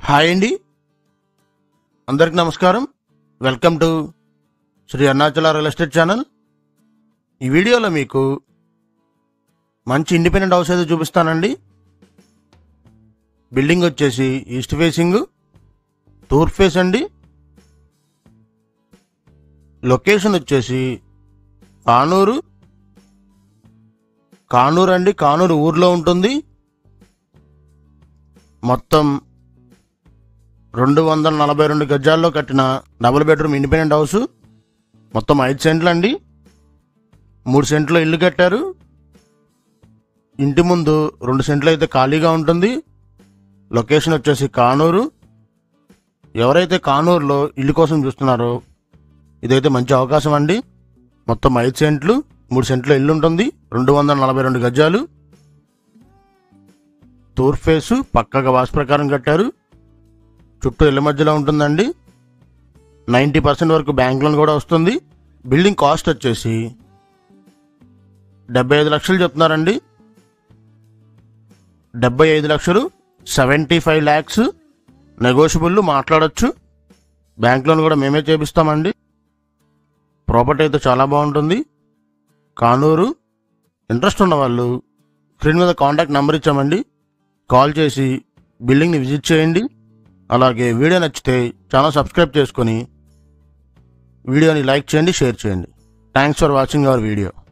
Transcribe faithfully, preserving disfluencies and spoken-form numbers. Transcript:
Hi అండి, అందరికి నమస్కారం. Welcome to Shri Arunachala real estate channel. ఈ వీడియోలో మీకు మంచి ఇండిపెండెంట్ హౌస్ అయితే చూపిస్తానండి. బిల్డింగ్ వచ్చేసి ఈస్ట్ ఫేసింగ్, తూర్పు ఫేస్ అండి. లొకేషన్ వచ్చేసి కానూరు కానూరు అండి కానూరు ఊర్లో ఉంటుంది. మొత్తం రెండు వందల నలభై రెండు గజాల్లో కట్టిన డబుల్ బెడ్రూమ్ ఇండిపెండెంట్ హౌస్. మొత్తం ఐదు సెంట్లు అండి. మూడు సెంట్లో ఇల్లు కట్టారు. ఇంటి ముందు రెండు సెంట్లు అయితే ఖాళీగా ఉంటుంది. లొకేషన్ వచ్చేసి కానూరు. ఎవరైతే కానూరులో ఇల్లు కోసం చూస్తున్నారో ఇదైతే మంచి అవకాశం అండి. మొత్తం ఐదు సెంట్లు, మూడు సెంట్లో ఇల్లు ఉంటుంది. రెండు వందల నలభై రెండు గజాలు. తూర్పు ఫేసు పక్కగా వాస్తు ప్రకారం కట్టారు. చుట్టూ ఇళ్ళ మధ్యలో ఉంటుందండి. నైంటీ పర్సెంట్ వరకు బ్యాంక్ లోన్ కూడా వస్తుంది. బిల్డింగ్ కాస్ట్ వచ్చేసి డెబ్బై ఐదు లక్షలు చెప్తున్నారండి. డెబ్బై ఐదు లక్షలు సెవెంటీ ఫైవ్ ల్యాక్స్ నెగోషియబుల్ మాట్లాడచ్చు. బ్యాంక్ లోన్ కూడా మేమే చేపిస్తామండి. ప్రాపర్టీ అయితే చాలా బాగుంటుంది. కానూరు. ఇంట్రెస్ట్ ఉన్న వాళ్ళు స్క్రీన్ మీద కాంటాక్ట్ నెంబర్ ఇచ్చామండి. కాల్ చేసి బిల్డింగ్ని విజిట్ చేయండి. అలాగే వీడియో నచ్చితే ఛానల్ సబ్స్క్రైబ్ చేసుకొని వీడియోని లైక్ చేయండి, షేర్ చేయండి. Thanks for watching our video.